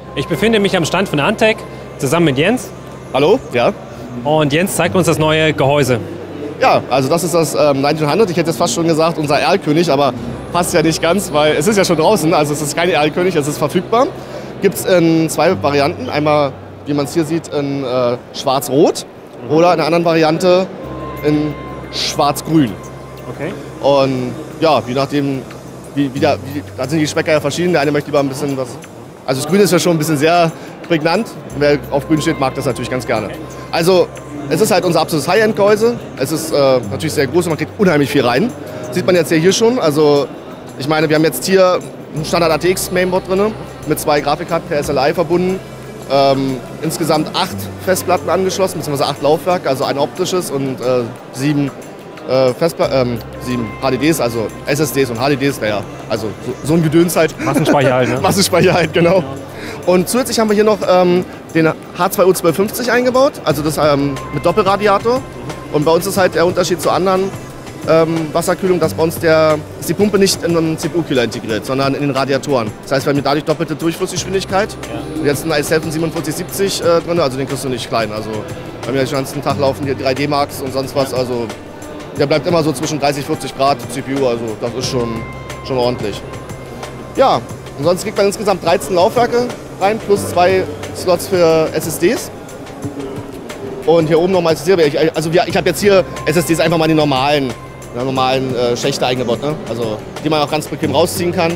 Ich befinde mich am Stand von der Antec zusammen mit Jens. Hallo, ja. Und Jens zeigt uns das neue Gehäuse. Ja, also das ist das 1900. Ich hätte jetzt fast schon gesagt, unser Erlkönig, aber passt ja nicht ganz, weil es ist ja schon draußen. Also es ist kein Erlkönig, es ist verfügbar. Gibt es in zwei Varianten. Einmal, wie man es hier sieht, in schwarz-rot oder in einer anderen Variante in schwarz-grün. Okay. Und ja, je nachdem, da sind die Geschmäcker ja verschieden. Der eine möchte lieber ein bisschen was. Also das Grün ist ja schon ein bisschen sehr prägnant. Wer auf Grün steht, mag das natürlich ganz gerne. Also es ist halt unser absolutes High-End-Gehäuse. Es ist natürlich sehr groß und man kriegt unheimlich viel rein. Sieht man jetzt hier schon. Also ich meine, wir haben jetzt hier ein Standard ATX Mainboard drin mit 2 Grafikkarten per SLI verbunden. Insgesamt 8 Festplatten angeschlossen, beziehungsweise 8 Laufwerke, also ein optisches und 7 HDDs, also SSDs und HDDs wäre ja, also so ein Gedöns halt. Massenspeicher halt, ne? Massenspeicher halt, genau. Und zusätzlich haben wir hier noch den H2O1250 eingebaut, also das mit Doppelradiator. Und bei uns ist halt der Unterschied zu anderen Wasserkühlung, dass bei uns ist die Pumpe nicht in einen CPU-Kühler integriert, sondern in den Radiatoren. Das heißt, wir haben dadurch doppelte Durchflussgeschwindigkeit. Und jetzt ein iSelf 4770 drin, also den kriegst du nicht klein. Also bei mir den ganzen Tag laufen hier 3D Marks und sonst was, also der bleibt immer so zwischen 30 und 40 Grad CPU, also das ist schon ordentlich. Ja, ansonsten kriegt man insgesamt 13 Laufwerke rein, plus 2 Slots für SSDs. Und hier oben nochmal SSD, also ich habe jetzt hier SSDs einfach mal die normalen Schächte eingebaut, ne? Also die man auch ganz bequem rausziehen kann.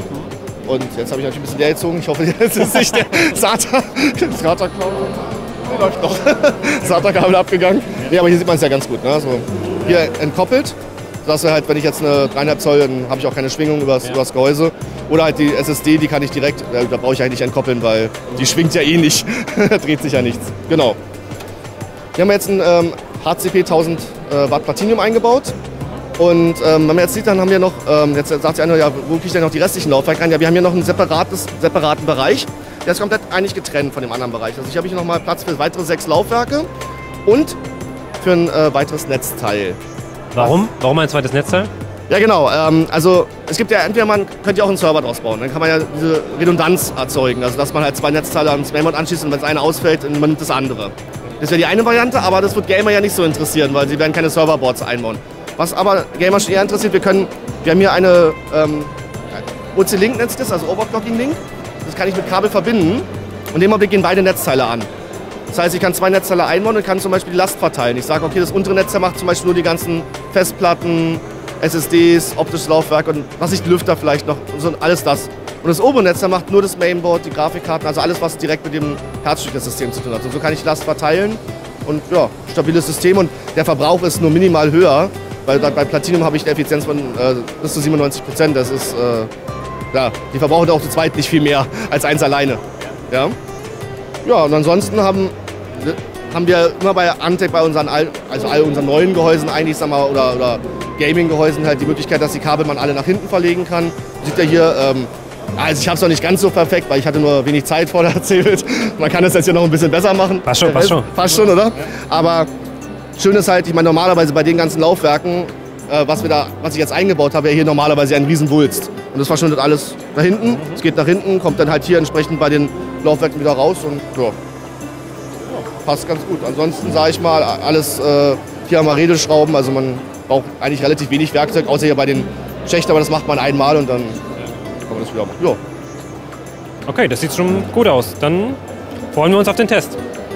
Und jetzt habe ich natürlich ein bisschen leer gezogen. Ich hoffe, jetzt ist nicht der SATA-Kabel. Läuft noch. SATA-Kabel abgegangen. Nee, aber hier sieht man es ja ganz gut. Ne? Also hier entkoppelt, sodass wir halt, wenn ich jetzt eine 3,5 Zoll, dann habe ich auch keine Schwingung übers Gehäuse. Oder halt die SSD, die kann ich direkt, da brauche ich eigentlich entkoppeln, weil die schwingt ja eh nicht. Da dreht sich ja nichts. Genau. Hier haben wir jetzt ein HCP 1000 Watt Platinum eingebaut. Und wenn man jetzt sieht, dann haben wir noch, jetzt sagt sich einer, ja, wo kriege ich denn noch die restlichen Laufwerke rein? Ja, wir haben hier noch einen separaten Bereich. Der ist komplett eigentlich getrennt von dem anderen Bereich. Also ich habe hier noch mal Platz für weitere 6 Laufwerke und für ein weiteres Netzteil. Warum? Warum ein zweites Netzteil? Ja genau, also es gibt ja entweder man könnte ja auch einen Server draus bauen, dann kann man ja diese Redundanz erzeugen, also dass man halt 2 Netzteile ans Mainboard anschließt und wenn das eine ausfällt, dann man nimmt das andere. Das wäre die eine Variante, aber das wird Gamer ja nicht so interessieren, weil sie werden keine Serverboards einbauen. Was aber Gamer schon eher interessiert, wir haben hier eine OC-Link nennt sich das, also Overclocking-Link. Das kann ich mit Kabel verbinden und in dem Augenblick gehen beide Netzteile an. Das heißt, ich kann 2 Netzteile einbauen und kann zum Beispiel die Last verteilen. Ich sage, okay, das untere Netzteil macht zum Beispiel nur die ganzen Festplatten, SSDs, optisches Laufwerk und was ich, die Lüfter vielleicht noch, so alles das. Und das obere Netzteil macht nur das Mainboard, die Grafikkarten, also alles, was direkt mit dem Herzstück des Systems zu tun hat. Und so kann ich die Last verteilen und ja, stabiles System und der Verbrauch ist nur minimal höher, weil bei Platinum habe ich eine Effizienz von bis zu 97%. Das ist, ja, die verbrauchen auch zu zweit nicht viel mehr als eins alleine. Ja, ja und ansonsten haben wir immer bei Antec, bei all unseren neuen Gehäusen eigentlich, sag mal, oder Gaming-Gehäusen halt die Möglichkeit, dass die Kabel man alle nach hinten verlegen kann. Sieht ihr hier, also ich habe es noch nicht ganz so perfekt, weil ich hatte nur wenig Zeit vor der erzählt. Man kann das jetzt hier noch ein bisschen besser machen. Passt schon. Passt schon, oder? Ja. Aber schön ist halt, ich meine, normalerweise bei den ganzen Laufwerken, was ich jetzt eingebaut habe, wäre hier normalerweise ein Riesenwulst. Und das verschwindet alles da hinten. Es geht nach hinten, kommt dann halt hier entsprechend bei den Laufwerken wieder raus und ja, passt ganz gut. Ansonsten sage ich mal, alles hier haben wir Redelschrauben, also man braucht eigentlich relativ wenig Werkzeug, außer hier bei den Schächten, aber das macht man einmal und dann kann man das wieder machen. Ja. Okay, das sieht schon gut aus. Dann freuen wir uns auf den Test.